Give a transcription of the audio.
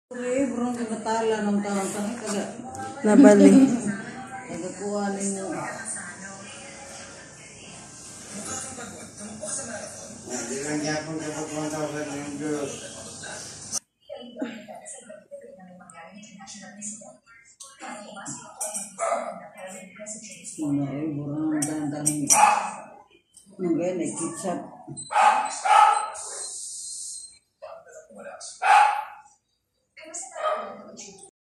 Burong kagatala ng taong tangi kaga. Nabali. Nagakuha ninyo. Hindi lang yapon kapag 1,000 yung Diyos. Burong ang tangi. Ngayon ay kitsap.